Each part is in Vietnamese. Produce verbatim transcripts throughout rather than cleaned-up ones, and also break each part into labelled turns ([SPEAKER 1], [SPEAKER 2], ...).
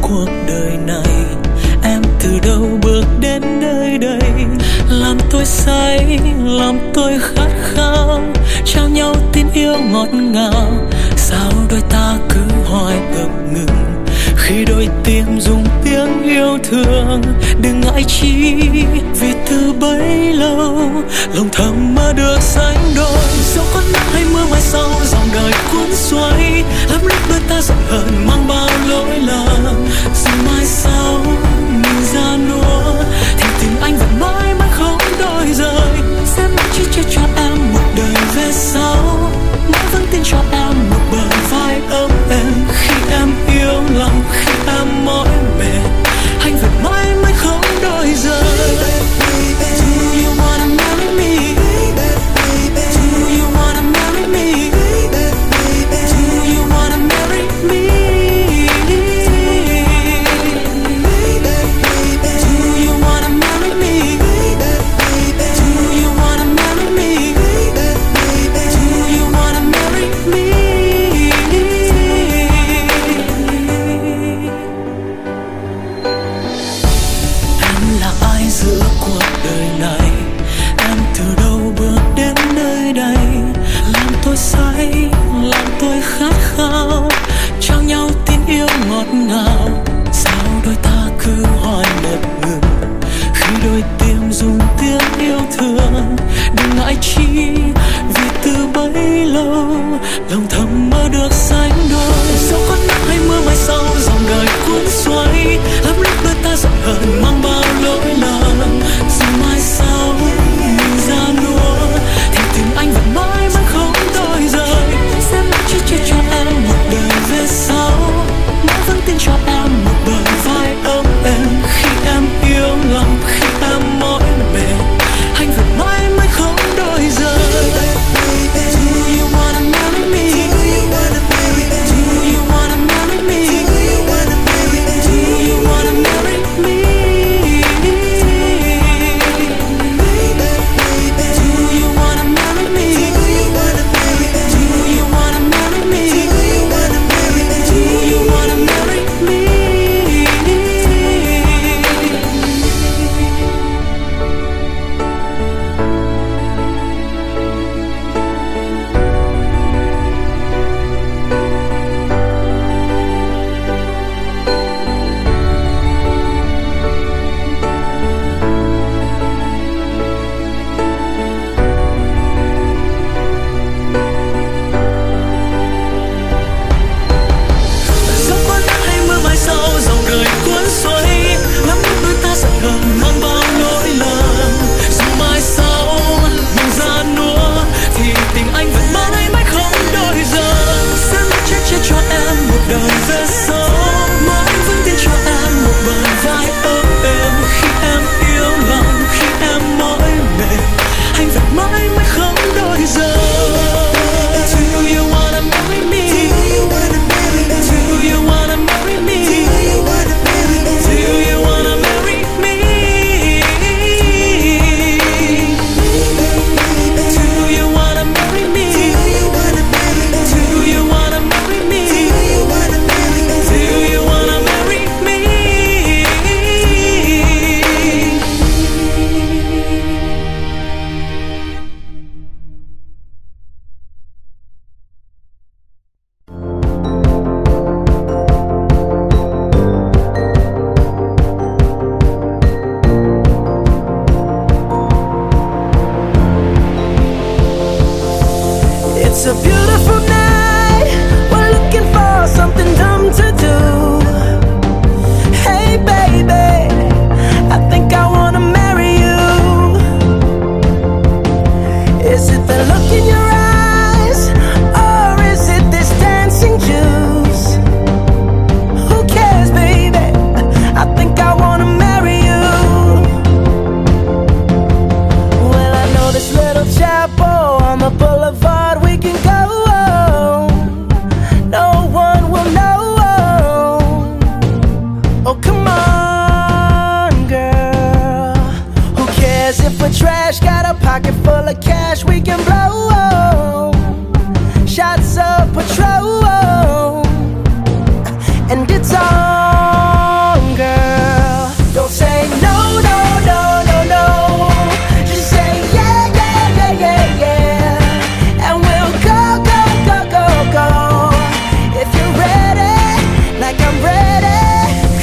[SPEAKER 1] cuộc đời này. Em từ đâu bước đến nơi đây, làm tôi say, làm tôi khát khao, trao nhau tin yêu ngọt ngào. Sao đôi ta cứ hoài ngập ngừng khi đôi tim dùng tiếng yêu thương. Đừng ngại chi vì từ bấy lâu lòng thầm mơ được sánh đôi. Dẫu có nắng hay mưa mai sau dòng đời cuốn xoay, lắm lúc đôi ta giận hờn mang bao lỗi lầm. Dù mai sau mình ra nua thì tình anh vẫn mãi mãi không đổi rời. Sẽ mãi chỉ che cho em một đời về sau, mãi vẫn tin cho em một bờ vai ấm êm. Khi em yêu lòng, khi em mỏi mệt, anh vẫn mãi mãi không đổi rời. Do you wanna marry me? Do you wanna marry me? Do you wanna marry me? Do you wanna marry me? Do you wanna marry me? Do you wanna marry me? Em là ai giữa cuộc đời này? Em từ đâu bước đến nơi đây, làm tôi say, làm tôi khát khao, trao nhau tin yêu ngọt ngào. Sao đôi ta cứ hoài ngập ngừng khi đôi tim dùng tiếng yêu thương. Đừng ngại chi vì từ bấy lâu lòng thầm mơ được sánh đôi. Dẫu có nắng hay mưa mai sau dòng đời cuốn xoay, lắm lúc đôi ta giận hờn mang bao lỗi lầm. Dù mai sau mình ra nua thì tình anh vẫn mãi mãi không đổi rời. Sẽ mãi chỉ che cho em một đời về sau, mãi vẫn tin cho em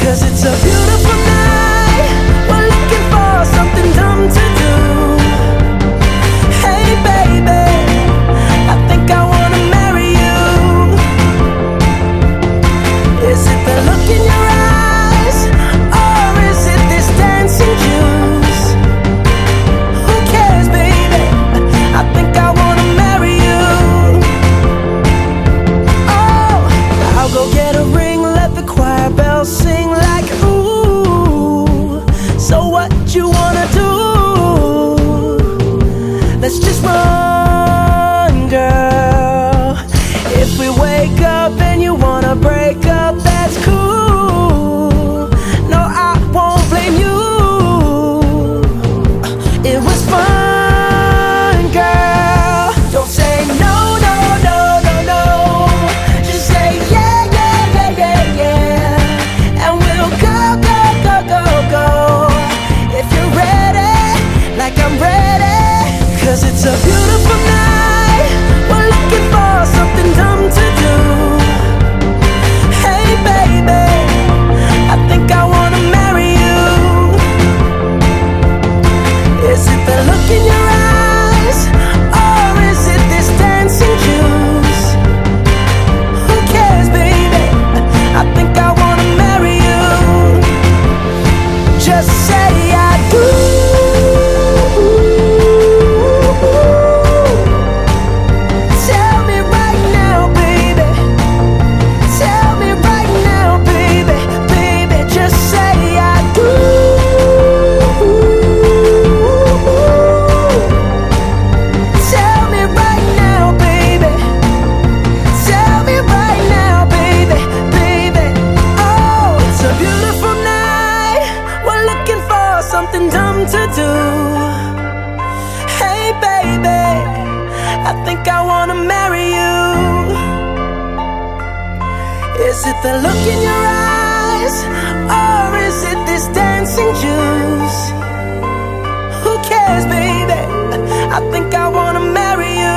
[SPEAKER 1] 'Cause it's a beautiful night. We're looking for something dumb to do. Hey baby, I think I wanna marry you. Is it the look in your eyes, or is it this dancing juice? Who cares, baby? I think I wanna marry you. Oh, I'll go get a ring, let the choir bells sing like ooh. So what you wanna do? Let's just run, girl. If we wake up and you wanna break up, that's cool. No, I won't blame you. It was fun, girl. Don't say no, no, no, no, no. Just say yeah, yeah, yeah, yeah, yeah. And we'll go, go, go, go, go. If you're ready, like I'm ready. 'Cause it's a beautiful night. We're looking for something dumb to do. Hey baby, I think I wanna marry you. Is it the look in your eyes, or is it this dancing juice? Who cares, baby? I think I wanna marry you. Just say I do. Tell me right now, baby. Tell me right now, baby. Baby, just say I do. Tell me right now, baby. Tell me right now, baby. Baby, oh, it's a beautiful night. We're looking for something dumb to do. Hey baby, I think I wanna marry you. Is it the look in your eyes, or is it this dancing juice? Who cares, baby? I think I wanna marry you.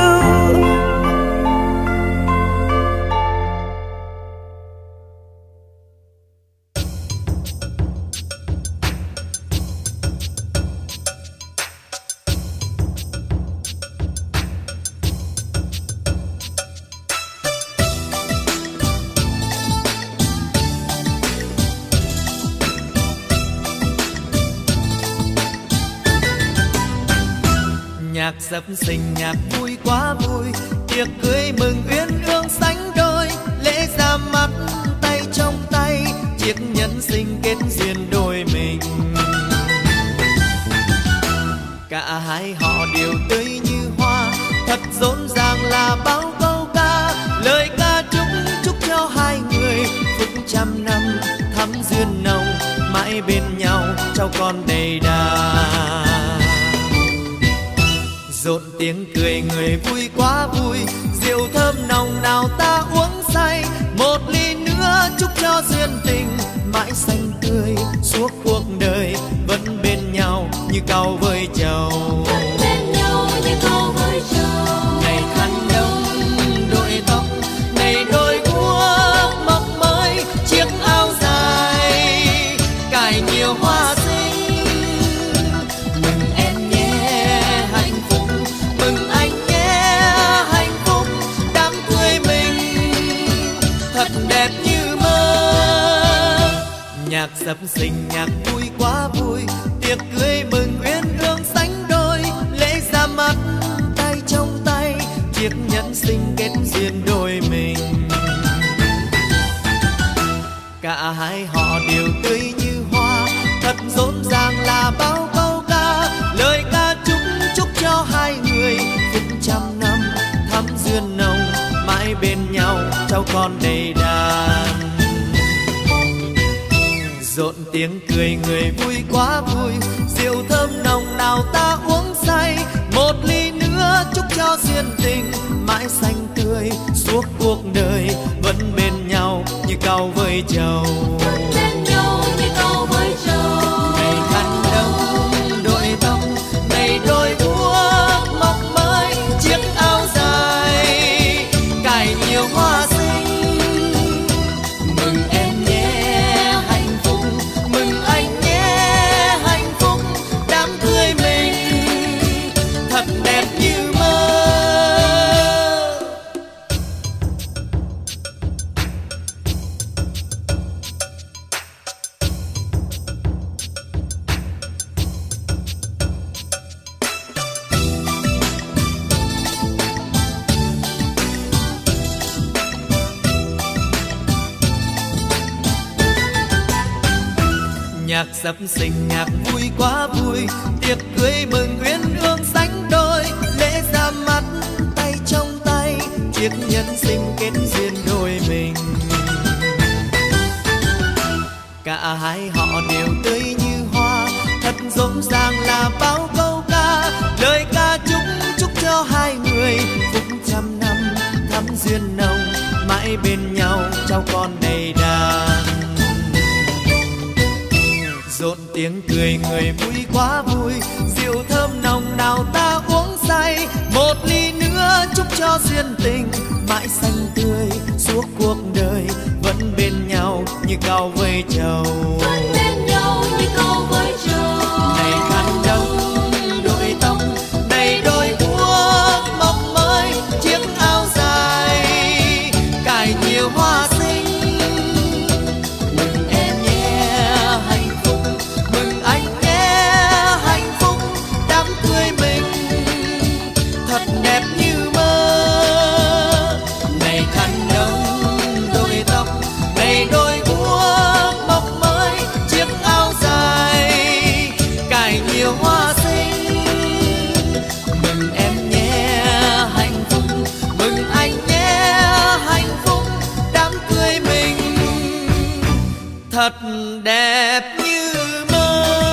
[SPEAKER 2] Nhạc sập sình nhạc vui quá vui, tiệc cưới mừng uyên ương sánh đôi, lễ ra mắt tay trong tay, chiếc nhẫn sinh kết duyên đôi mình. Cả hai họ đều tươi như hoa, thật rộn ràng là bao câu ca, lời ca chúc chúc cho hai người phúc trăm năm thắm duyên nồng, mãi bên nhau cháu con đầy đà. Rộn tiếng cười người vui quá vui, rượu thơm nồng nào ta uống say, một ly nữa chúc cho duyên tình mãi xanh tươi suốt cuộc đời, vẫn bên nhau như cau với trầu.
[SPEAKER 3] Vẫn bên nhau như cau với trầu.
[SPEAKER 2] Ngày khăn đông đội tóc, ngày đôi guốc mọc mới, chiếc áo dài cài nhiều hoa xinh. Mừng em nhé hạnh phúc, mừng anh nhé hạnh phúc, đám cưới mình thật đẹp như mơ. Nhạc sập sình nhạc vui quá vui, tiệc cưới mừng uyên ương sánh đôi, lễ ra mắt tay trong tay, chiếc nhẫn sinh kết duyên đôi mình. Cả hai họ đều tươi như hoa, thật rộn ràng là bao câu ca, lời ca chúc chúc cho hai người phúc trăm năm thắm duyên nồng, mãi bên nhau cháu con đầy đàn. Rộn tiếng cười người vui quá vui, rượu thơm nồng nào ta uống say, một ly nữa chúc cho duyên tình mãi xanh tươi suốt cuộc đời, vẫn bên nhau như cau với trầu.
[SPEAKER 3] Vẫn bên nhau như cau với trầu.
[SPEAKER 2] Ngày khăn đông đội tóc, ngày đôi guốc mọc mới, chiếc áo dài cài nhiều hoa xinh. Mừng em nhé hạnh phúc, Nhạc sập sình nhạc vui quá vui, tiệc cưới mừng uyên ương sánh đôi, lễ ra mắt tay trong tay, chiếc nhân sinh kết duyên đôi mình. Cả hai họ đều tươi như hoa, thật rộn ràng là bao câu ca, lời ca chúc chúc cho hai người phúc trăm năm thắm duyên nồng, mãi bên nhau cháu con đầy đàn. Rộn tiếng cười người vui quá vui, rượu thơm nồng nào ta uống say, một ly nữa chúc cho duyên tình mãi xanh tươi suốt cuộc đời, vẫn bên nhau như cao với trầu.
[SPEAKER 3] Vẫn bên nhau như cao với trầu.
[SPEAKER 2] Này khăn đông đội tóc, này đôi guốc mộng mới, chiếc áo dài cài nhiều hoa xinh. Mừng em nhé hạnh phúc, mừng anh nhé hạnh phúc, đám cưới mình thật đẹp như mơ. Này khăn đông đôi tóc, này đôi guốc mộng mới, chiếc áo dài cài nhiều hoa xinh. Mừng em nhé hạnh phúc, mừng anh nhé hạnh phúc, đám cưới mình thật đẹp như mơ.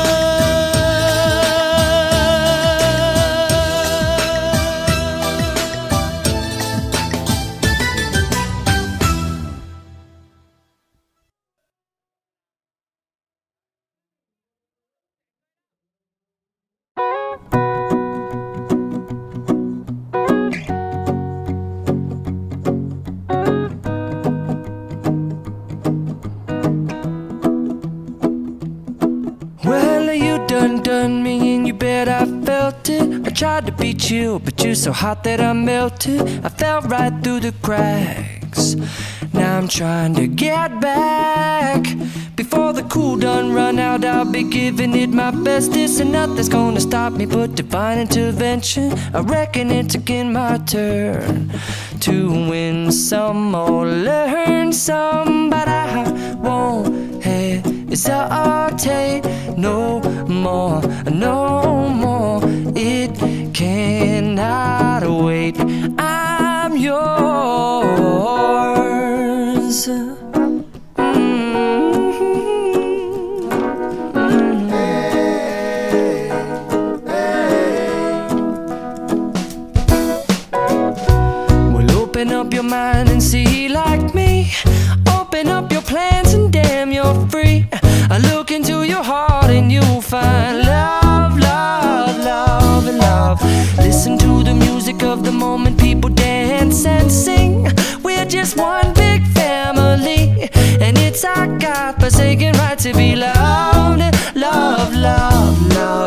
[SPEAKER 4] Well, you done done me and you bet I felt it. I tried to be chill, but you're so hot that I melted. I fell right through the cracks. Now I'm trying to get back. Before the cool done run out, I'll be giving it my best. This and nothing's gonna stop me but divine intervention. I reckon it's again my turn to win some or learn some, but I won't hesitate no more, no more. It cannot wait. I'm yours. Open up your mind and see like me. Open up your plans and damn, you're free. I look into your heart and you'll find love, love, love, and love. Listen to the music of the moment, people dance and sing. We're just one big family, and it's our God-forsaken right to be loved, love, love, love,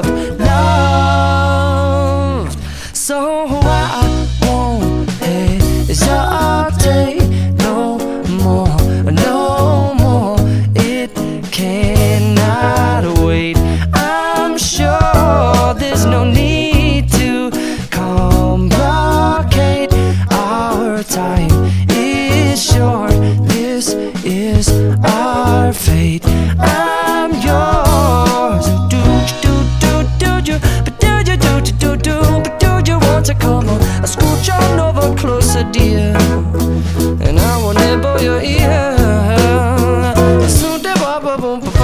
[SPEAKER 4] loved. So I won't hesitate no more, no more. It cannot wait. I'm sure there's no need to complicate. Our time is short. This is our fate. I'm yours. Do do do do do, but do you do do do do, but do you want to come on? I scooch on over closer, dear, and I will nibble your ear. Soon the boom boom boom boom.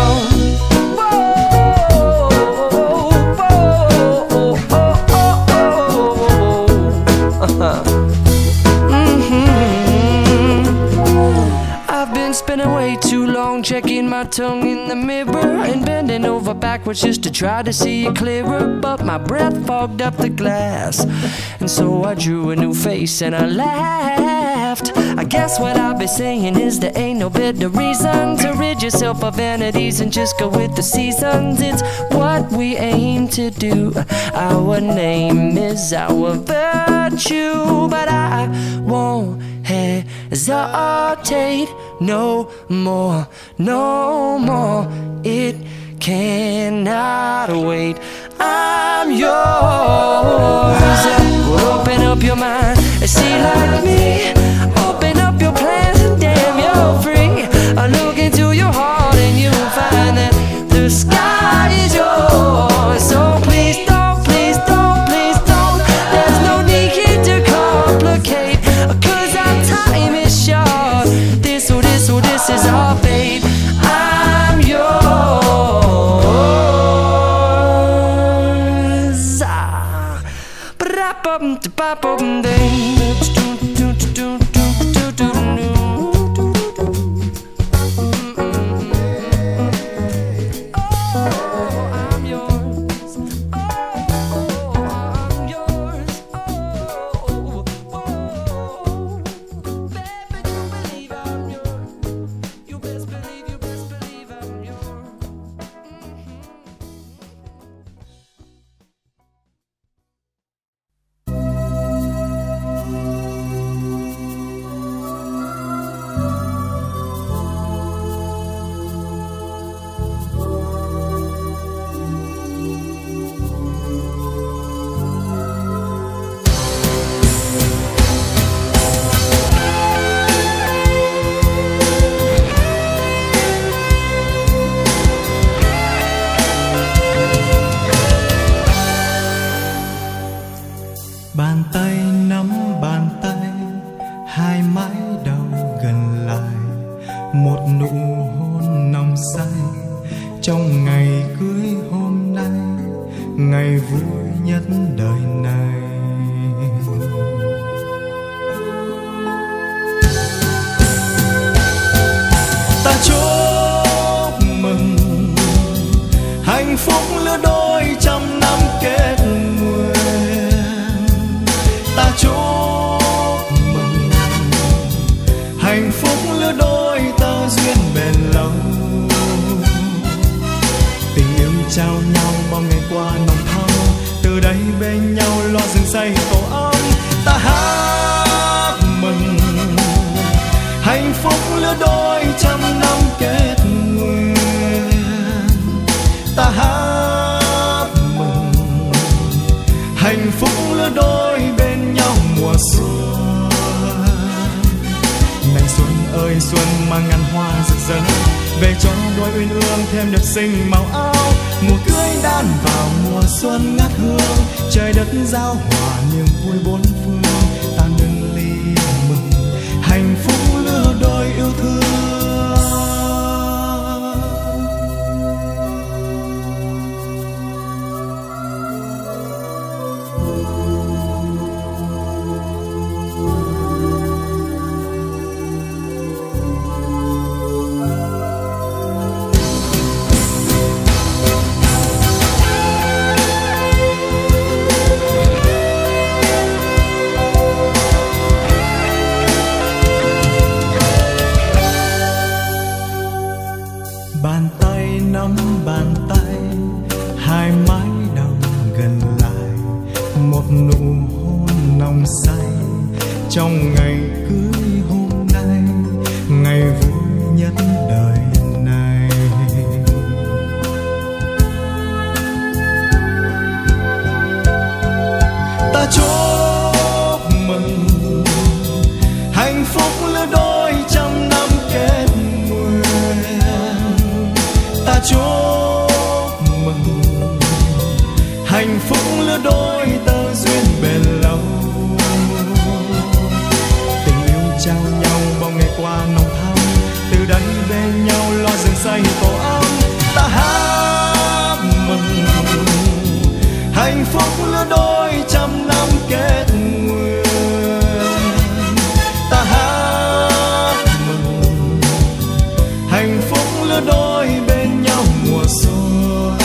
[SPEAKER 4] I've been spending way too long checking my tongue in the mirror and bending over backwards just to try to see it clearer. But my breath fogged up the glass, and so I drew a new face and I laughed. I guess what I'll be saying is there ain't no better reason to rid yourself of vanities and just go with the seasons. It's what we aim to do. Our name is our virtue, but I won't hesitate no more, no more. It cannot wait. I'm yours. Open up your mind and see like me. Open up your plans and damn, you're free. I look into your heart and you'll find that the sky
[SPEAKER 5] trong ngày cưới hôm nay, ngày vui nhất đời này. Ta chúc mừng hạnh phúc lứa đôi trăm năm kết nguyện. Ta chúc mừng hạnh phúc lứa đôi tơ duyên bền lâu. Tình yêu trao nhau bao ngày qua nồng thắm, từ đây bên nhau lo rừng xây tổ ấm. Ta hát mừng hạnh phúc lứa đôi trăm năm kết nguyện. Ta hát mừng hạnh phúc lứa đôi bên nhau mùa xuân. Này xuân ơi xuân mang ngàn hoa rực rỡ, về cho đôi uyên ương thêm đẹp xinh màu áo. Mùa cưới đan vào mùa xuân ngát hương, trời đất giao hòa niềm vui bốn phương. Ta nâng ly mừng hạnh phúc lứa đôi yêu thương. Bàn tay nắm bàn tay, hai mái đong gần lại, một nụ hôn nồng say trong ngày cưới hôm nay, ngày vui nhất đời này. Ta chúc mừng hạnh phúc lứa đôi trăm năm kết nguyện. Ta chúc mừng hạnh phúc lứa đôi tơ duyên bền lâu. Tình yêu trao nhau bao ngày qua nồng thắm, từ đây bên nhau lo rừng xây tổ ấm. Ta hát mừng hạnh phúc lứa đôi trăm năm kết nguyện. Ta hát mừng hạnh phúc lứa đôi bên nhau mùa xuân.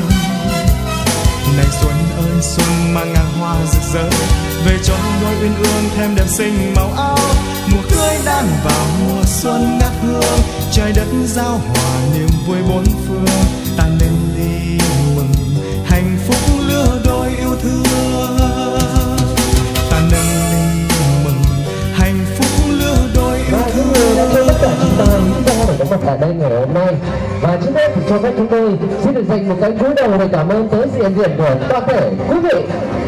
[SPEAKER 5] Này xuân ơi xuân mang ngàn hoa rực rỡ, về cho đôi uyên ương thêm đẹp xinh màu áo. Mùa cưới đan vào mùa xuân ngát hương, trời đất giao hòa niềm vui bốn phương. Ta nên đi mừng hạnh phúc lứa đôi yêu thương. Ta nên đi mừng hạnh phúc lứa đôi yêu thương.
[SPEAKER 6] Và những người đã cho tất cả chúng ta những cơ hội có mặt tại đây ngày hôm nay. Và trước hết thì cho phép chúng tôi xin được dành một cái cúi đầu để cảm ơn tới sự hiện diện của toàn thể quý vị.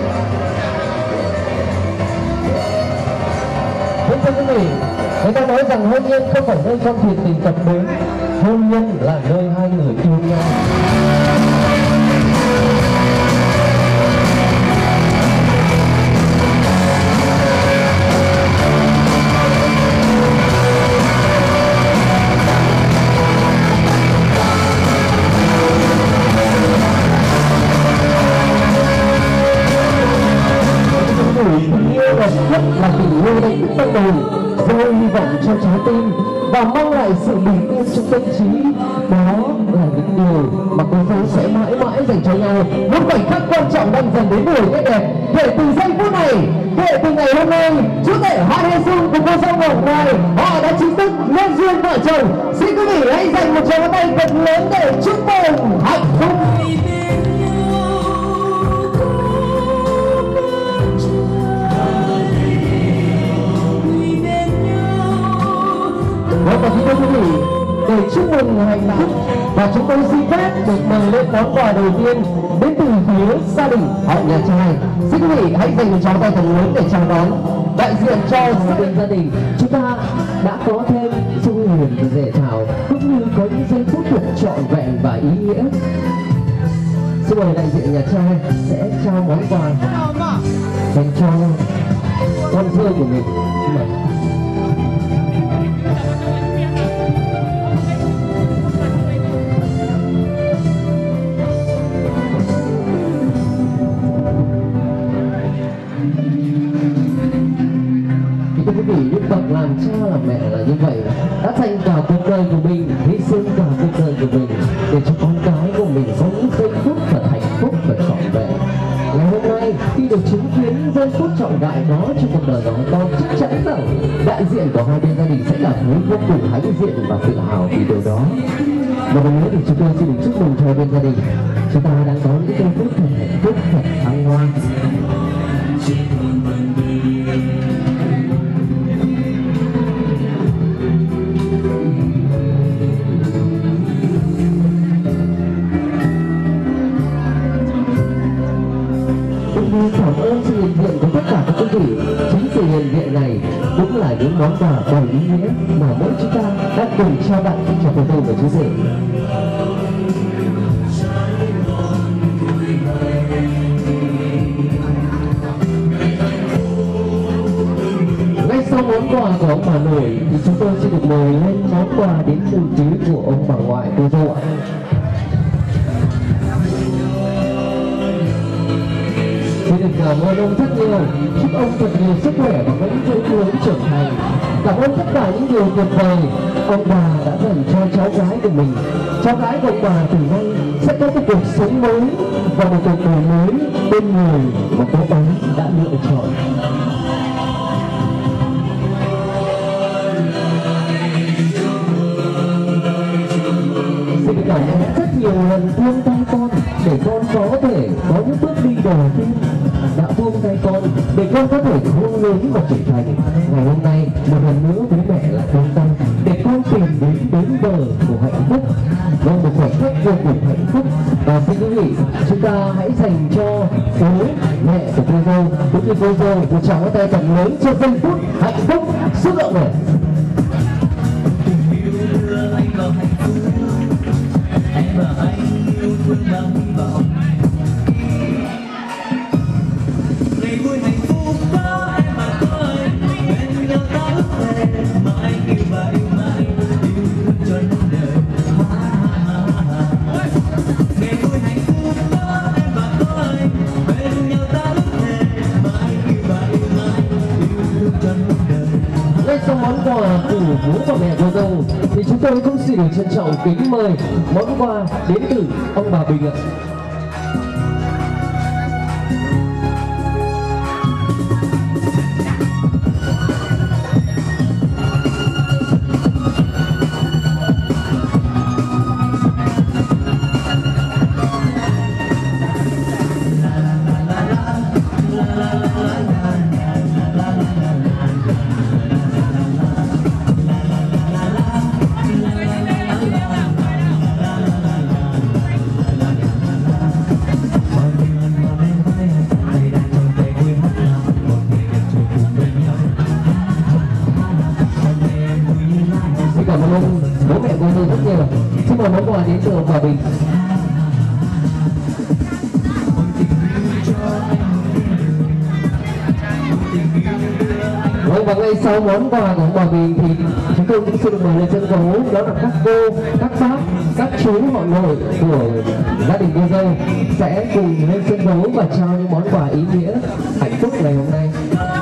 [SPEAKER 6] Kính thưa quý vị, người ta nói rằng hôn nhân không phải nơi trong thuyền tình cập bến, hôn nhân là nơi hai người yêu nhau. Tình yêu đẹp nhất là tình yêu đầy tâm hồn, gieo hy vọng cho trái tim và mang lại sự bình yên cho tâm trí. Đó là những điều mà cô dâu sẽ mãi mãi dành cho nhau. Một khoảnh khắc quan trọng đang dần đến buổi kết đẹp. Kể từ giây phút này, kể từ ngày hôm nay, chú rể Hai Hê Sung cùng cô dâu Ngọc Hoài, họ đã chính thức nên duyên vợ chồng. Xin quý vị hãy dành một tràng tay thật lớn để chúc mừng hạnh phúc. Và kính thưa quý vị, để chúc mừng hạnh phúc và chúng tôi xin phép được mời lên món quà đầu tiên đến từ phía gia đình họ nhà trai. Xin quý vị hãy dành một tràng tay thật lớn để chào đón đại diện cho gia đình. Chúng ta đã có thêm Dung Huyền và Dễ Thảo cũng như có những giây phút thật trọn vẹn và ý nghĩa. Xin mời đại diện nhà trai sẽ trao món quà dành cho con dâu của mình. Xin mời. vô cùng hãnh diện và tự hào vì điều đó. Một lần nữa thì chúng tôi xin được chúc mừng cho bên gia đình. Chúng ta đang có những giây phút thật hạnh phúc, thật thăng hoa. Cảm ơn sự hiện diện của tất cả các quý vị. Chính sự hiện diện này cũng là những món quà đầy ý nghĩa mà mỗi chúng ta đã cùng trao tặng cho cô dâu và chú rể. Ngay sau món quà của ông bà nội thì chúng tôi xin được mời lên món quà đến từ phía của ông bà ngoại cô dâu ạ. Xin được cảm ơn ông rất nhiều, chúc ông thật nhiều sức khỏe và có những chỗ hướng trưởng thành. Cảm ơn tất cả những điều tuyệt vời ông bà đã dành cho cháu gái của mình. Cháu gái của ông bà từ nay sẽ có một cuộc sống mới và một cuộc đời mới bên người mà cô ấy đã lựa chọn. Xin cảm ơn rất nhiều lần buông tay con để con có thể có những bước đi đầu tiên, đã buông tay con để con có thể khôn lớn và trưởng thành. Ngày hôm nay một lần nữa bố mẹ lại buông tay để con tìm đến bến bờ của hạnh phúc, vâng, một khoảnh khắc vô cùng hạnh phúc. Và xin quý vị, chúng ta hãy dành cho bố mẹ của cô dâu cũng như cô dâu một tràng tay thật lớn cho giây phút hạnh phúc xúc động này. Ngay sau món quà của bố và mẹ cô dâu thì chúng tôi cũng xin được trân trọng kính mời món quà đến từ ông bà Bình ạ. Cảm ơn bố mẹ cô dâu rất nhiều. Xin mời món quà đến từ ông bà Bình. Vâng, và ngay sau món quà của ông bà Bình thì chúng tôi cũng xin được mời lên sân khấu, đó là các cô, các bác, các chú họ nội của gia đình cô dâu sẽ cùng lên sân khấu và trao những món quà ý nghĩa hạnh phúc ngày hôm nay.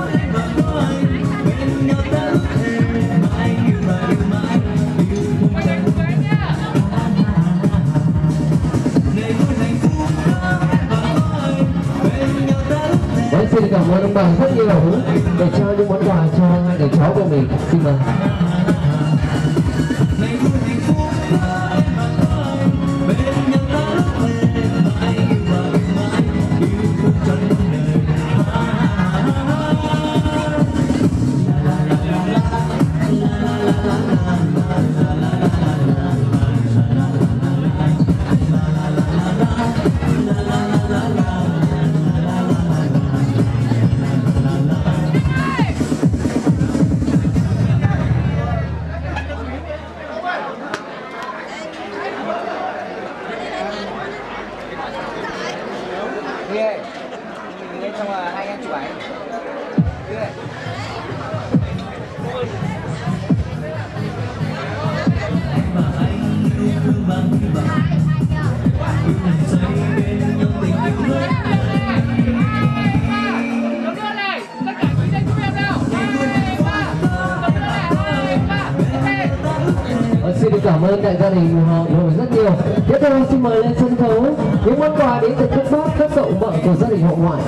[SPEAKER 6] Xin cảm ơn ông bà rất nhiều để trao những món quà cho hai đứa cháu của mình. Xin mời.
[SPEAKER 7] Đi ơi, mình lên xong là hai anh chụp ảnh. Đi ơi.
[SPEAKER 6] Xin được cảm ơn đại gia đình họ nội rất nhiều. Tiếp theo xin mời lên sân khấu những món quà đến từ các bác, các cậu vợ của gia đình họ ngoại.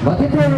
[SPEAKER 6] Và tiếp theo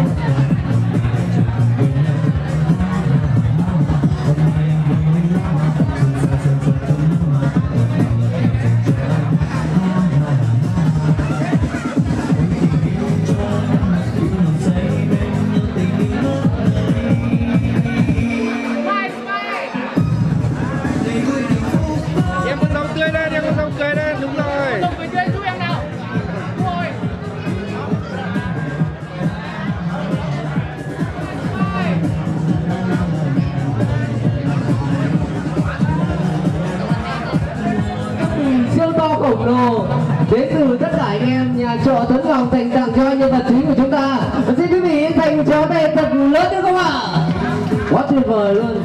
[SPEAKER 6] khổng lồ đến từ tất cả anh em nhà trọ Tuấn Ngọc dành tặng cho nhân vật chính của chúng ta. Và xin quý vị thành chó tay thật lớn được không ạ? Quá tuyệt vời luôn.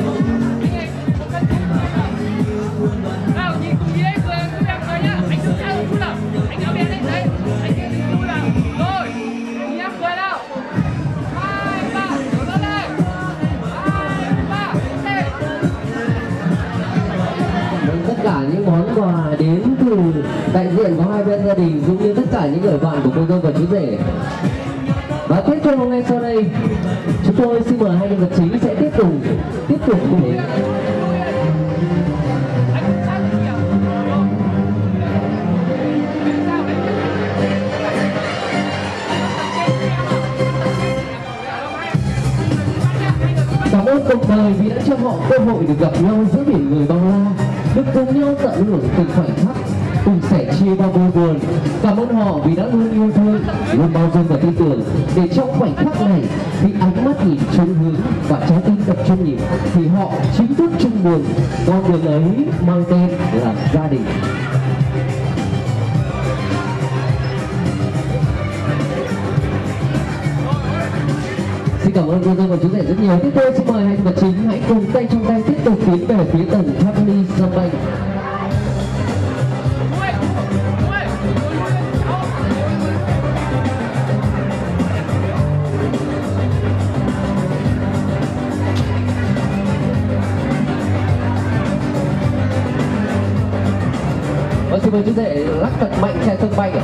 [SPEAKER 6] Cả những món quà đến từ đại diện của hai bên gia đình cũng như tất cả những người bạn của cô dâu và chú rể. Và tiếp theo ngay sau đây chúng tôi xin mời hai nhân vật chính sẽ tiếp tục tiếp tục cùng đến. Cảm ơn cuộc đời vì đã cho họ cơ hội được gặp nhau giữa biển người bao la, được cùng nhau tận hưởng từng khoảnh khắc, cùng sẻ chia bao vui buồn. Cảm ơn họ vì đã luôn yêu thương, luôn bao dung và tin tưởng. Để trong khoảnh khắc này, khi ánh mắt nhìn chung hướng và trái tim tập trung nhịp, thì họ chính thức chung buồn. Con đường ấy mang tên là gia đình. Xin cảm ơn cô dâu và chú rể rất nhiều. Tiếp theo xin mời hai nhân vật chính hãy cùng tay trong tay tiếp tục tiến về phía tầng Harmony sân bay. Và xin mời chú rể lắc thật mạnh chạy sân bay ạ.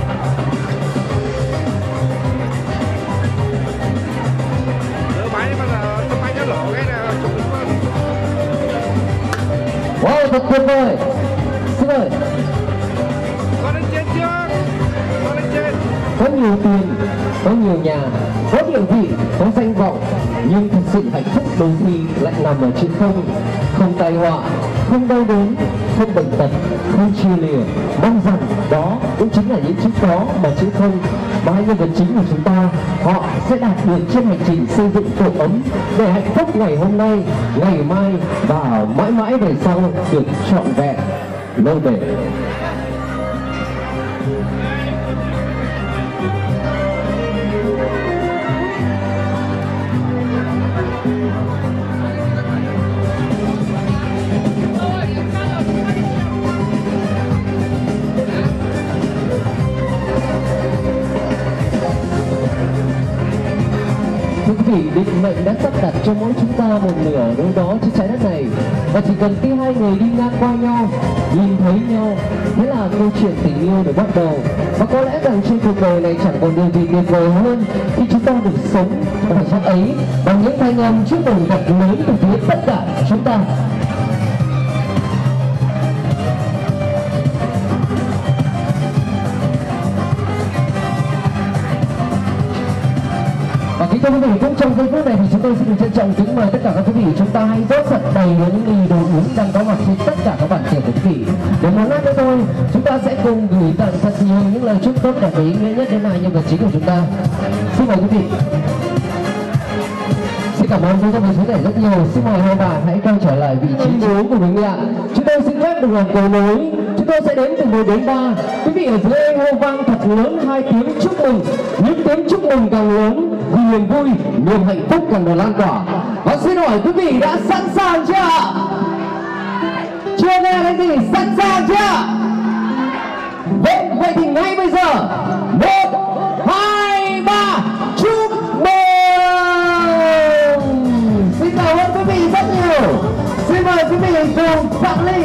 [SPEAKER 6] Wow, thật tuyệt vời. Xin mời.
[SPEAKER 8] Con lên trên chưa? Con lên trên.
[SPEAKER 6] Có nhiều tiền, có nhiều nhà, có địa vị, có danh vọng, nhưng thật sự hạnh phúc đôi khi lại nằm ở trên không. Không tai họa, không đau đớn, không bệnh tật, không chia lìa. Mong rằng đó cũng chính là những chữ có mà chữ không mà hai nhân vật chính của chúng ta họ sẽ đạt được trên hành trình xây dựng tổ ấm để hạnh phúc ngày hôm nay, ngày mai và mãi mãi về sau được trọn vẹn lâu bền. Vì định mệnh đã sắp đặt cho mỗi chúng ta một nửa đâu đó trên trái đất này, và chỉ cần khi hai người đi ngang qua nhau, nhìn thấy nhau, thế là câu chuyện tình yêu được bắt đầu. Và có lẽ rằng trên cuộc đời này chẳng còn điều gì tuyệt vời hơn khi chúng ta được sống ở khắc ấy bằng những thanh âm chúc mừng thật lớn từ phía tất cả chúng ta. Thưa quý vị, cũng trong giây phút này thì chúng tôi xin được trân trọng kính mời tất cả các quý vị chúng ta hãy rót thật đầy những ly đồ uống đang có mặt trên tất cả các bạn trẻ của quý vị. Để một lát nữa thôi, chúng ta sẽ cùng gửi tặng thật nhiều những lời chúc tốt đẹp và ý nghĩa nhất đến hai nhân vật chính của chúng ta. Xin mời quý vị. Xin cảm ơn quý vị chú rể rất nhiều. Xin mời hai bạn hãy quay trở lại vị trí bốn của mình ạ. Chúng tôi xin phép được làm cầu nối. Chúng tôi sẽ đến từ một đến ba. Quý vị ở dưới hô vang thật lớn hai tiếng chúc mừng. Những tiếng chúc mừng càng lớn vì niềm vui, niềm hạnh phúc càng được lan tỏa. Và xin hỏi quý vị đã sẵn sàng chưa ạ? Chưa nghe cái gì? Sẵn sàng chưa? Vậy, vậy thì ngay bây giờ một, hai, ba, chúc mừng. Xin cảm ơn quý vị rất nhiều. Xin mời quý vị cùng tặng ly.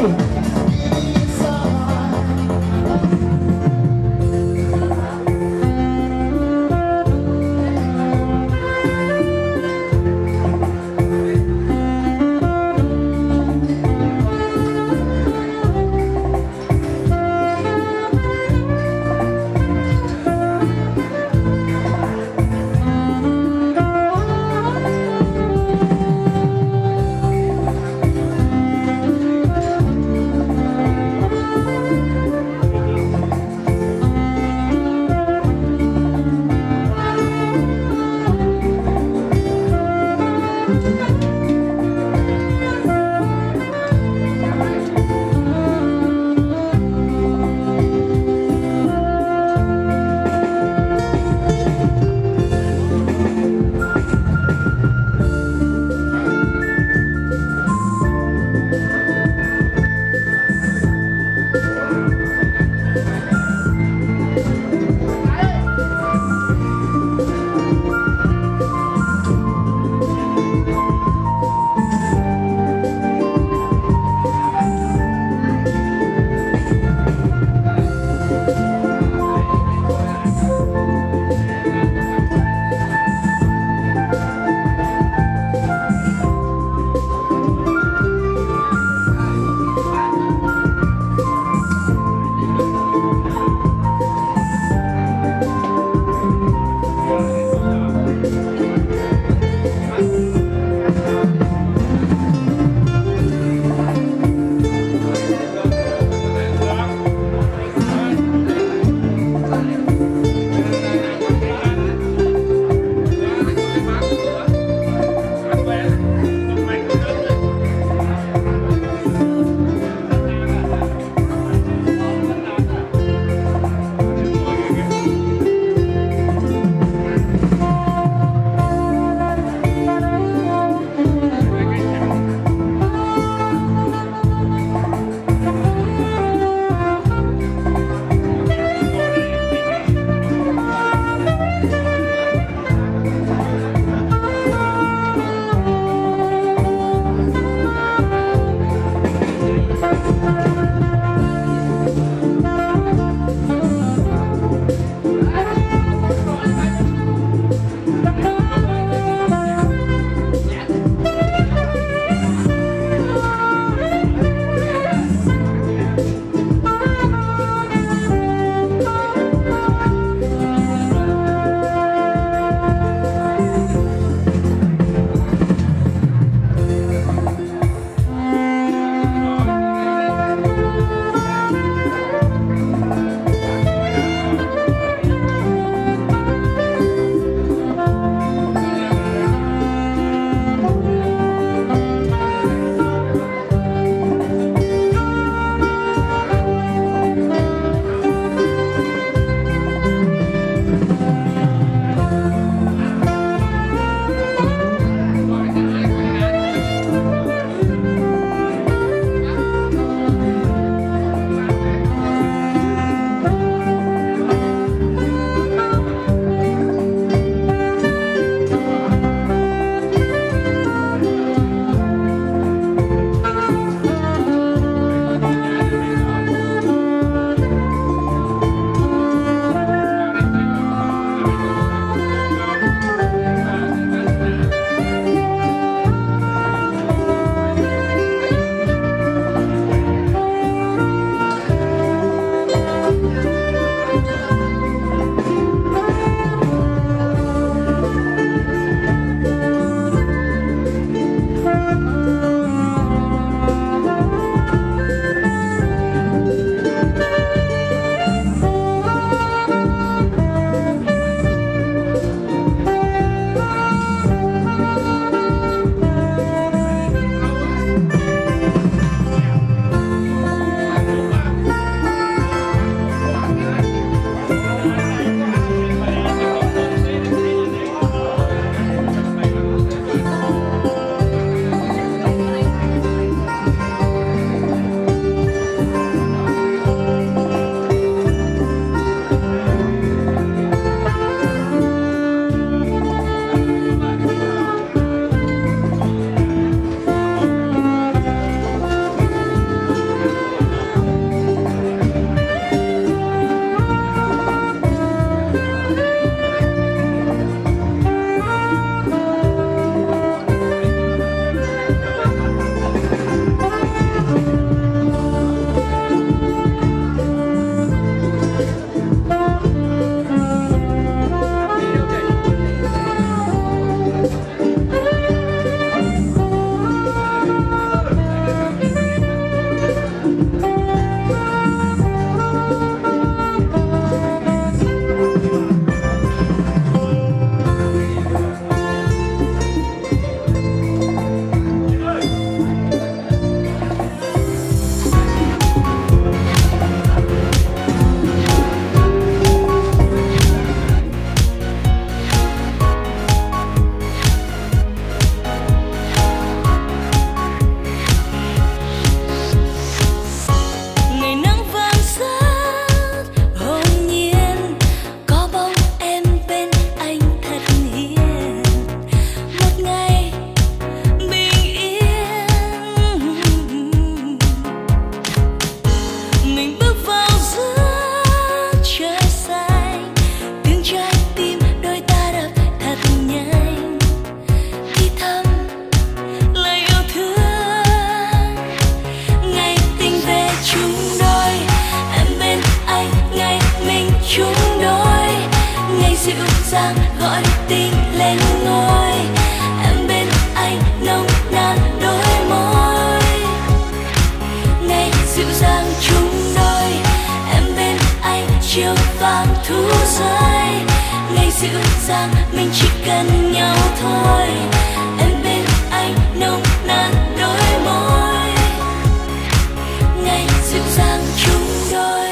[SPEAKER 3] chiều vàng thu rơi. Ngày dịu dàng mình chỉ cần nhau thôi. Em bên anh nồng nàn đôi môi. Ngày dịu dàng chung đôi.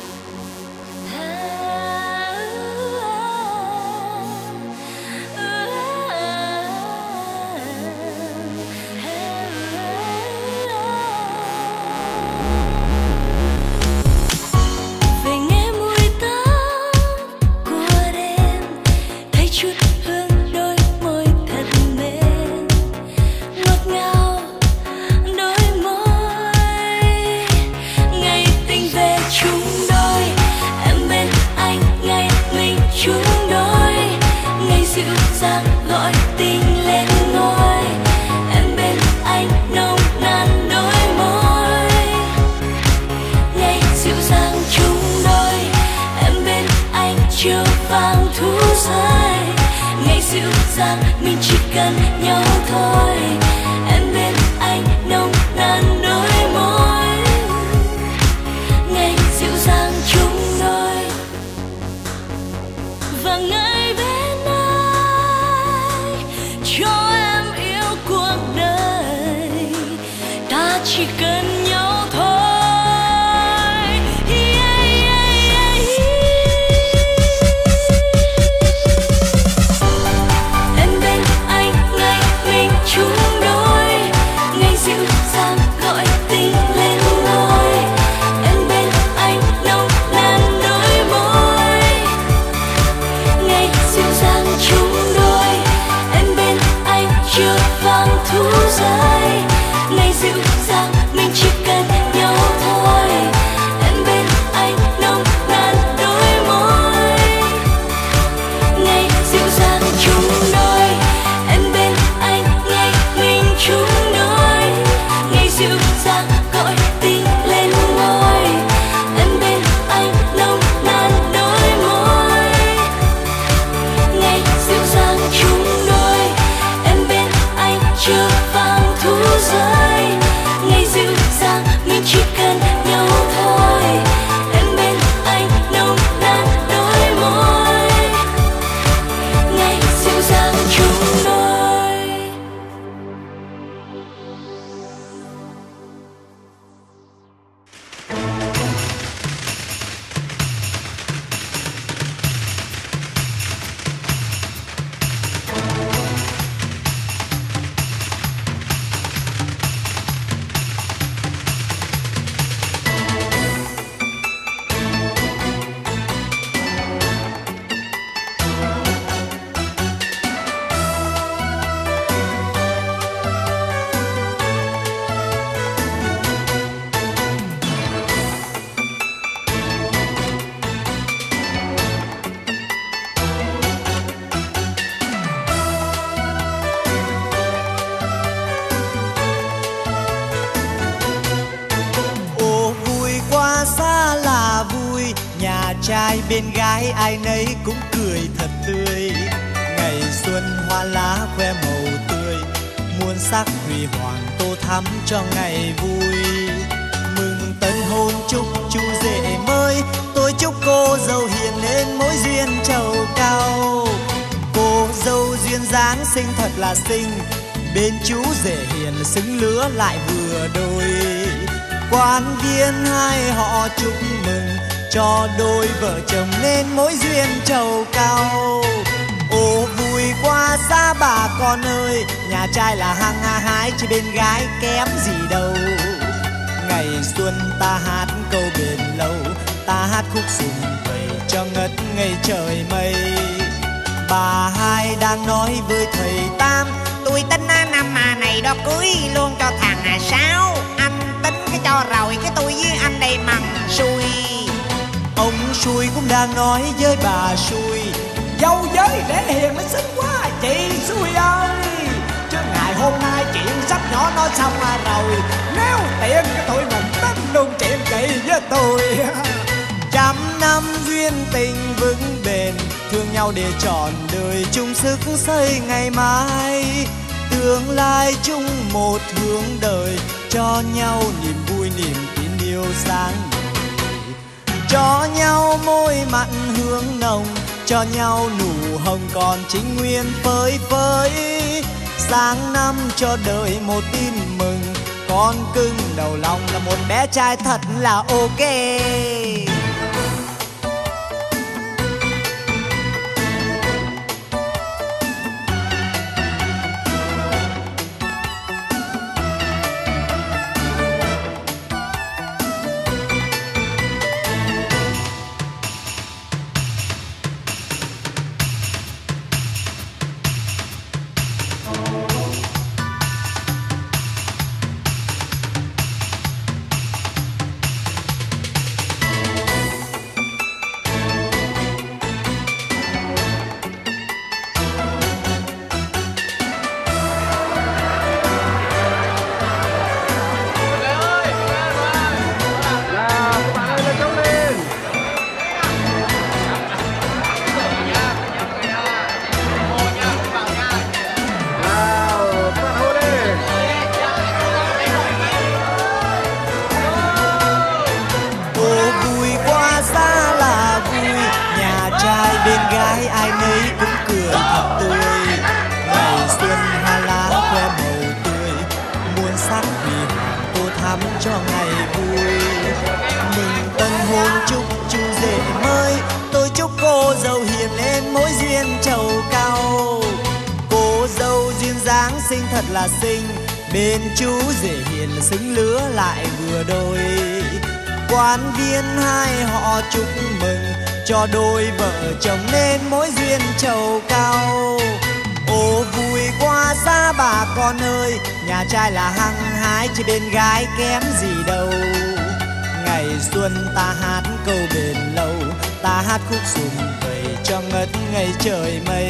[SPEAKER 3] Gọi tình lên ngôi. Em bên anh nồng nàn đôi môi. Ngày dịu dàng chung đôi. Em bên anh chiều vàng thu rơi. Ngày dịu dàng mình chỉ cần nhau thôi. Em bên anh nồng nàn đôi môi. Ngày dịu dàng chung đôi. Và ngày bên cho em yêu cuộc đời. Ta chỉ cần nhau thôi. Yeah, yeah, yeah. Em bên anh ngày mình chung đôi. Ngày dịu dàng gọi tình lên ngôi. Em bên anh nồng nàn đôi môi. Ngày dịu dàng chung đôi. Chiều vàng thu rơi. Ngày dịu dàng mình chỉ cần nhau thôi. Em bên anh nồng nàn đôi môi. Ngày dịu dàng chung đôi. Em bên anh ngày mình chung đôi. Ngày dịu dàng gọi tình lên ngôi. Em bên anh nồng nàn đôi môi. Ngày dịu dàng chung đôi. Chiều vàng thu rơi. Ngày dịu dàng mình chỉ cần nhau thôi. Em bên anh nồng nàn đôi môi. Ngày dịu dàng chung đôi.
[SPEAKER 2] Trai bên gái ai nấy cũng cười thật tươi. Ngày xuân hoa lá khoe màu tươi. Muôn sắc huy hoàng tô thắm cho ngày vui. Mừng tân hôn chúc chú rể mới. Tôi chúc cô dâu hiền nên mối duyên trầu cao. Cô dâu duyên dáng xinh thật là xinh. Bên chú rể hiền xứng lứa lại vừa đôi. Quan viên hai họ chúc mừng cho đôi vợ chồng nên mối duyên trầu cao. Ô vui quá xa bà con ơi. Nhà trai là hăng ha hái chứ bên gái kém gì đâu. Ngày xuân ta hát câu bền lâu. Ta hát khúc sum vầy cho ngất ngây trời mây. Bà hai đang nói với thầy Tam.
[SPEAKER 9] Tôi tính năm mà này đó cưới luôn cho thằng Sáu. Anh tính cái cho rồi cái tôi với anh đây mầm xui.
[SPEAKER 2] Ông xui cũng đang nói với bà xui.
[SPEAKER 10] Dâu giới để hiền mới xinh quá chị xui ơi. Chứ ngày hôm nay chuyện sắp nhỏ nói xong rồi. Nếu tiện cái tụi mình tính luôn chuyện chị với tôi.
[SPEAKER 2] Trăm năm duyên tình vững bền. Thương nhau để trọn đời chung sức xây ngày mai. Tương lai chung một hướng đời. Cho nhau niềm vui niềm tin yêu sáng ngời. Cho nhau nhau môi mặn hương nồng, cho nhau nụ hồng còn chính nguyên phơi phới. Sáng năm cho đời một tin mừng, con cưng đầu lòng là một bé trai thật là ok. Cho ngày vui mừng tân hôn, chúc chú rể mới. Tôi chúc cô dâu hiền lên mối duyên trầu cao. Cô dâu duyên dáng xinh thật là xinh, bên chú rể hiền là xứng lứa lại vừa đôi. Quan viên hai họ chúc mừng cho đôi vợ chồng nên mối duyên trầu cao. Ô vui quá xa bà con ơi, nhà trai là hăng hái chứ bên gái kém gì đâu. Ngày xuân ta hát câu bền lâu, ta hát khúc sum vầy cho ngất ngây trời mây.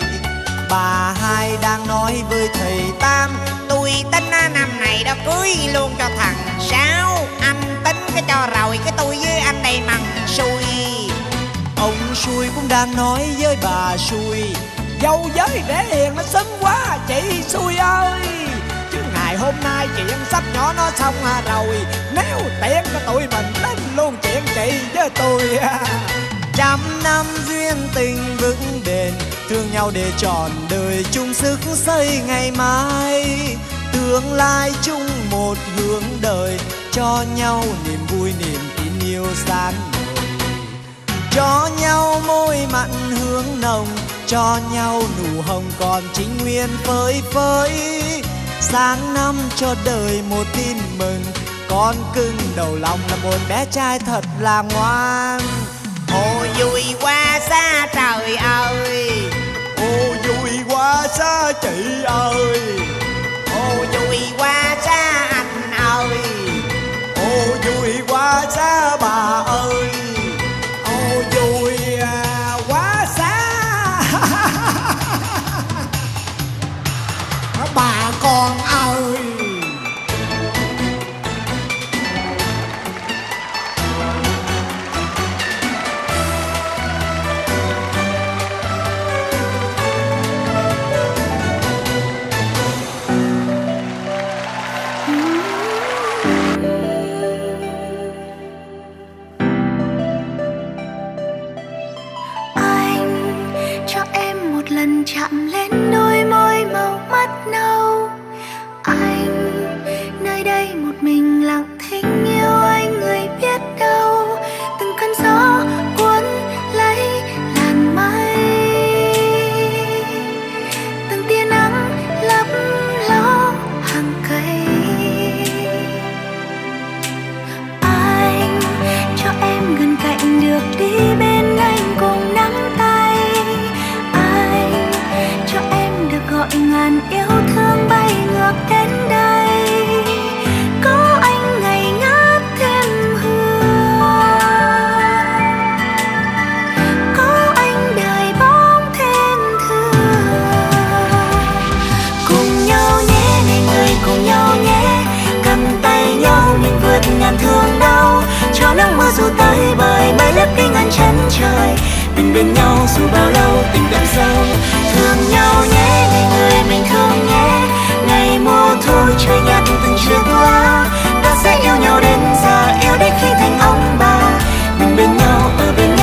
[SPEAKER 2] Bà hai đang nói với thầy Tam,
[SPEAKER 9] tôi tính năm này đó cưới luôn cho thằng Sáu. Anh tính cái cho rồi cái tôi với anh đây mằng xui.
[SPEAKER 2] Ông xui cũng đang nói với bà xui,
[SPEAKER 10] dâu với để hiền nó xứng quá chị xui ơi. Chứ ngày hôm nay chuyện sắp nhỏ nó xong rồi, nếu tiện cho tụi mình tính luôn chuyện chị với tôi.
[SPEAKER 2] Trăm năm duyên tình vững bền, thương nhau để trọn đời chung sức xây ngày mai. Tương lai chung một hướng đời, cho nhau niềm vui niềm tin yêu sáng ngời. Cho nhau môi mặn hương nồng, cho nhau nụ hồng còn chính nguyên phơi phới. Sáng năm cho đời một tin mừng, con cưng đầu lòng là một bé trai thật là ngoan.
[SPEAKER 9] Ô vui quá xa trời ơi,
[SPEAKER 2] ô vui quá xa chị ơi,
[SPEAKER 9] ô vui quá xa anh ơi,
[SPEAKER 2] ô vui quá xa bà ơi,
[SPEAKER 10] ô vui quá xa bà con ơi.
[SPEAKER 3] Chạm lên đôi môi màu mắt nâu, anh nơi đây một mình lặng thinh yêu anh, người biết đâu từng cơn gió cuốn lấy làn mây, từng tia nắng lấp ló hàng cây. Anh cho em gần cạnh được đi bên anh cùng nắm tay, gọi ngàn yêu thương bay ngược đến đây. Có anh ngày ngát thêm hương, có anh đời bóng thêm thương. Cùng nhau nhé này người, cùng nhau nhé, cầm tay nhau mình vượt ngàn thương đau. Cho nắng mưa dù tới bời mây lấp đi ngàn chân trời, tình bên nhau dù bao lâu tình đậm sâu. Thương nhau nhé này người, mình thương nhé, ngày mùa thu trời nhạt từng chiếc lá. Ta sẽ yêu nhau đến già, yêu đến khi thành ông bà, mình bên nhau ở bên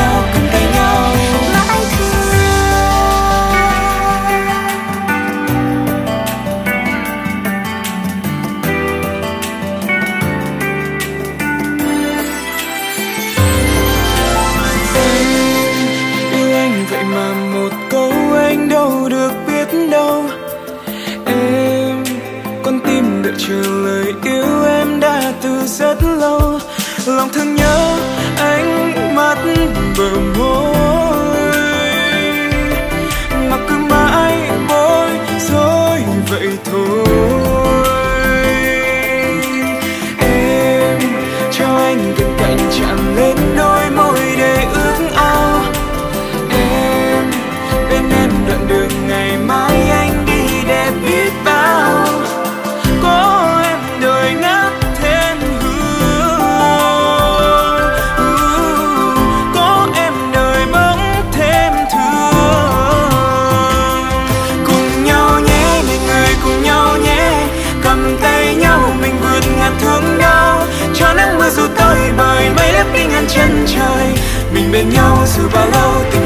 [SPEAKER 11] chờ lời yêu em đã từ rất lâu. Lòng thương nhớ ánh mắt bờ môi mà cứ mãi bối rối vậy thôi. Em cho anh gần cạnh chạm lên đôi môi để ước ao. Em bên em đoạn đường ngày mai anh đi đẹp biết bao. Có em đời ngát thêm hương, có em đời bỗng thêm thương. Cùng nhau nhé này người, cùng nhau nhé, cầm tay nhau mình vượt ngàn thương đau. Cho nắng mưa dù tới bời mây lấp đi ngàn chân trời, mình bên nhau dù bao lâu tình